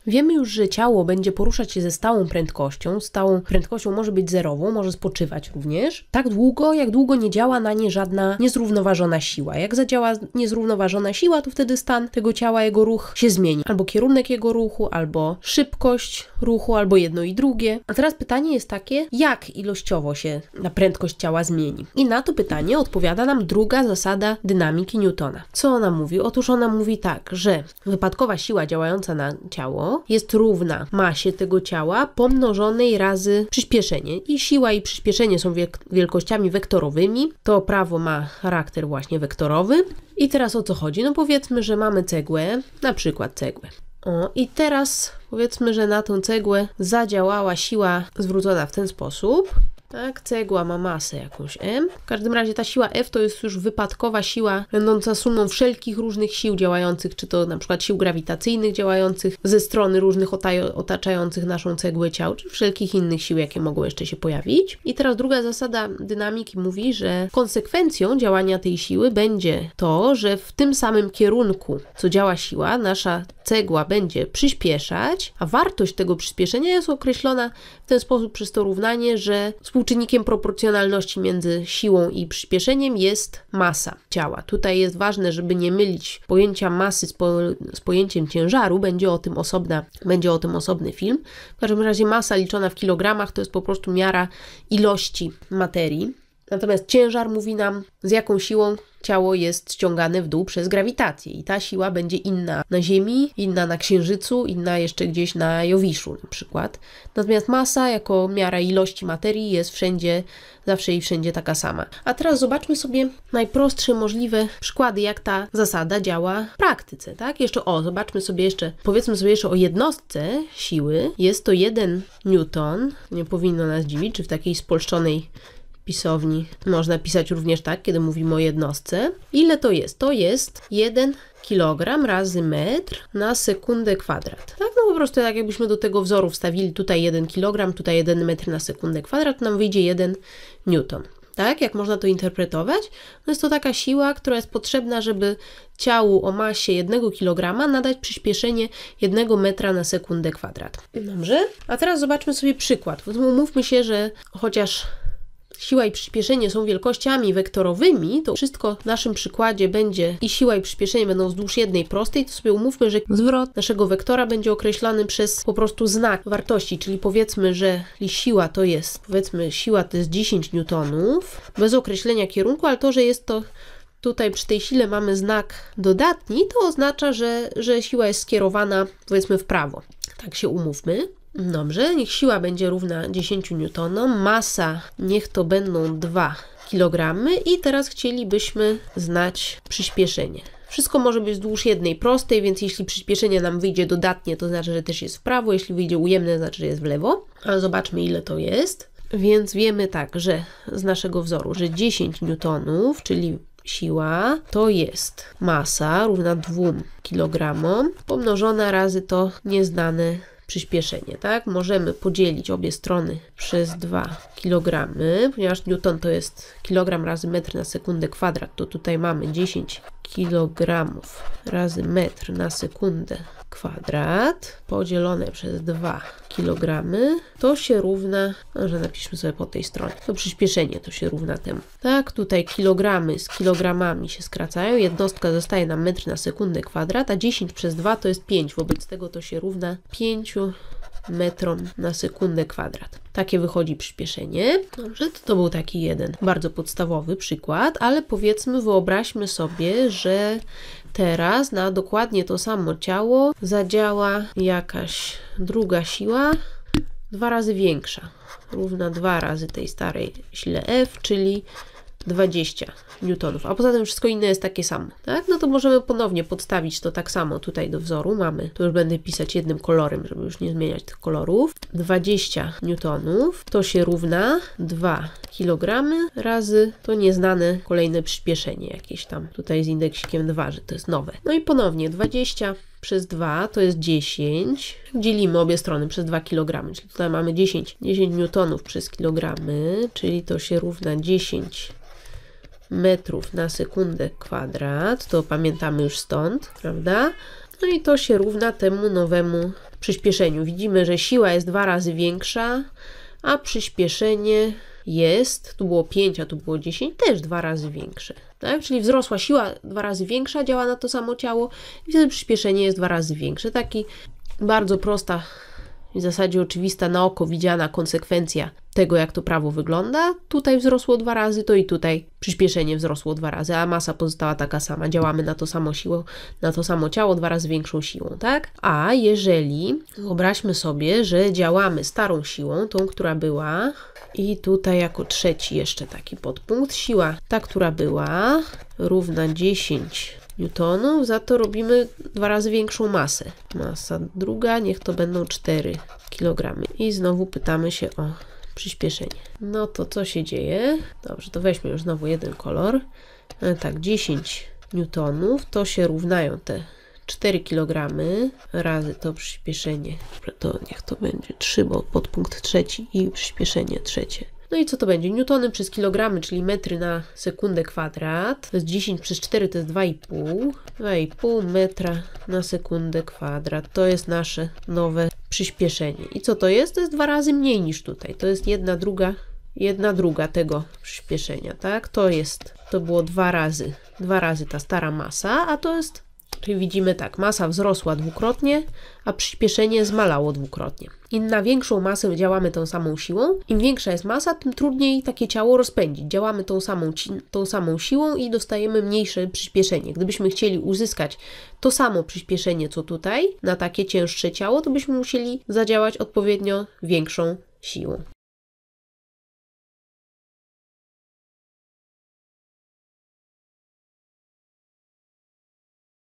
Wiemy już, że ciało będzie poruszać się ze stałą prędkością. Stałą prędkością może być zerową, może spoczywać również. Tak długo, jak długo nie działa na nie żadna niezrównoważona siła. Jak zadziała niezrównoważona siła, to wtedy stan tego ciała, jego ruch się zmieni. Albo kierunek jego ruchu, albo szybkość ruchu, albo jedno i drugie. A teraz pytanie jest takie, jak ilościowo się ta prędkość ciała zmieni? I na to pytanie odpowiada nam druga zasada dynamiki Newtona. Co ona mówi? Otóż ona mówi tak, że wypadkowa siła działająca na ciało jest równa masie tego ciała pomnożonej razy przyspieszenie. I siła i przyspieszenie są wielkościami wektorowymi. To prawo ma charakter właśnie wektorowy. I teraz o co chodzi? No powiedzmy, że mamy cegłę, na przykład cegłę. I teraz powiedzmy, że na tą cegłę zadziałała siła zwrócona w ten sposób. Tak, cegła ma masę jakąś M. W każdym razie ta siła F to jest już wypadkowa siła będąca sumą wszelkich różnych sił działających, czy to na przykład sił grawitacyjnych działających ze strony różnych otaczających naszą cegłę ciał, czy wszelkich innych sił, jakie mogą jeszcze się pojawić. I teraz druga zasada dynamiki mówi, że konsekwencją działania tej siły będzie to, że w tym samym kierunku, co działa siła, nasza cegła będzie przyspieszać, a wartość tego przyspieszenia jest określona w ten sposób przez to równanie, że współczynnikiem proporcjonalności między siłą i przyspieszeniem jest masa ciała. Tutaj jest ważne, żeby nie mylić pojęcia masy z pojęciem ciężaru. Będzie o tym osobny film. W każdym razie masa liczona w kilogramach to jest po prostu miara ilości materii. Natomiast ciężar mówi nam, z jaką siłą ciało jest ściągane w dół przez grawitację i ta siła będzie inna na Ziemi, inna na Księżycu, inna jeszcze gdzieś na Jowiszu na przykład. Natomiast masa jako miara ilości materii jest wszędzie, zawsze i wszędzie taka sama. A teraz zobaczmy sobie najprostsze możliwe przykłady, jak ta zasada działa w praktyce, tak? Powiedzmy sobie jeszcze o jednostce siły. Jest to 1 Newton, nie powinno nas dziwić, czy w takiej spolszczonej pisowni można pisać również tak, kiedy mówimy o jednostce. Ile to jest? To jest 1 kg razy metr na sekundę kwadrat. Tak, no po prostu tak jakbyśmy do tego wzoru wstawili tutaj 1 kg, tutaj 1 metr na sekundę kwadrat, to nam wyjdzie 1 newton. Tak, jak można to interpretować? No jest to taka siła, która jest potrzebna, żeby ciału o masie 1 kg nadać przyspieszenie 1 metra na sekundę kwadrat. Dobrze? A teraz zobaczmy sobie przykład. Umówmy się, że chociaż siła i przyspieszenie są wielkościami wektorowymi, to wszystko w naszym przykładzie będzie i siła i przyspieszenie będą wzdłuż jednej prostej, to sobie umówmy, że zwrot naszego wektora będzie określony przez po prostu znak wartości, czyli powiedzmy, że siła to jest 10 newtonów, bez określenia kierunku, ale to, że jest to tutaj przy tej sile mamy znak dodatni, to oznacza, że siła jest skierowana powiedzmy w prawo. Tak się umówmy. Dobrze, niech siła będzie równa 10 newtonom, masa niech to będą 2 kg i teraz chcielibyśmy znać przyspieszenie. Wszystko może być wzdłuż jednej prostej, więc jeśli przyspieszenie nam wyjdzie dodatnie, to znaczy, że też jest w prawo, jeśli wyjdzie ujemne, to znaczy, że jest w lewo. Ale zobaczmy, ile to jest. Więc wiemy tak, że z naszego wzoru, że 10 newtonów, czyli siła, to jest masa równa 2 kg pomnożona razy to nieznane przyspieszenie, tak? Możemy podzielić obie strony przez 2 kg, ponieważ newton to jest kilogram razy metr na sekundę kwadrat, to tutaj mamy 10 kg razy metr na sekundę kwadrat podzielone przez 2 kg, to się równa, może napiszmy sobie po tej stronie, to przyspieszenie to się równa temu. Tak, tutaj kilogramy z kilogramami się skracają, jednostka zostaje nam metr na sekundę kwadrat, a 10 przez 2 to jest 5, wobec tego to się równa 5 metrom na sekundę kwadrat. Takie wychodzi przyspieszenie. Dobrze, to był taki jeden bardzo podstawowy przykład, ale powiedzmy, wyobraźmy sobie, że teraz na dokładnie to samo ciało zadziała jakaś druga siła 2 razy większa, równa 2 razy tej starej sile F, czyli 20 newtonów, a poza tym wszystko inne jest takie samo, tak? No to możemy ponownie podstawić to tak samo tutaj do wzoru. Mamy, tu już będę pisać jednym kolorem, żeby już nie zmieniać tych kolorów. 20 newtonów to się równa 2 kg razy to nieznane kolejne przyspieszenie jakieś tam tutaj z indeksikiem 2, że to jest nowe. No i ponownie 20 przez 2 to jest 10. Dzielimy obie strony przez 2 kg, czyli tutaj mamy 10 newtonów przez kilogramy, czyli to się równa 10 metrów na sekundę kwadrat. To pamiętamy już stąd, prawda? No i to się równa temu nowemu przyspieszeniu. Widzimy, że siła jest 2 razy większa, a przyspieszenie jest, tu było 5, a tu było 10, też 2 razy większe. Tak? Czyli wzrosła siła 2 razy większa, działa na to samo ciało i wtedy przyspieszenie jest 2 razy większe. Taki bardzo prosta, w zasadzie oczywista, na oko widziana konsekwencja tego, jak to prawo wygląda. Tutaj wzrosło 2 razy, to i tutaj przyspieszenie wzrosło 2 razy, a masa pozostała taka sama. Działamy na to samo siłę, na to samo ciało 2 razy większą siłą, tak? A jeżeli wyobraźmy sobie, że działamy starą siłą, tą, która była, i tutaj jako trzeci jeszcze taki podpunkt, siła ta, która była, równa 10 newtonów, za to robimy 2 razy większą masę. Masa druga, niech to będą 4 kg. I znowu pytamy się o przyspieszenie. No to co się dzieje? Dobrze, to weźmy już znowu jeden kolor. Tak, 10 newtonów, to się równają te 4 kg razy to przyspieszenie. To niech to będzie 3, bo podpunkt trzeci i przyspieszenie trzecie. No i co to będzie? Newtony przez kilogramy, czyli metry na sekundę kwadrat. To jest 10 przez 4, to jest 2,5. 2,5 metra na sekundę kwadrat. To jest nasze nowe przyspieszenie. I co to jest? To jest 2 razy mniej niż tutaj. To jest 1/2 tego przyspieszenia, tak? To było 2 razy ta stara masa, a to jest, czyli widzimy tak, masa wzrosła dwukrotnie, a przyspieszenie zmalało dwukrotnie. I na większą masę działamy tą samą siłą. Im większa jest masa, tym trudniej takie ciało rozpędzić. Działamy tą samą siłą i dostajemy mniejsze przyspieszenie. Gdybyśmy chcieli uzyskać to samo przyspieszenie, co tutaj, na takie cięższe ciało, to byśmy musieli zadziałać odpowiednio większą siłą.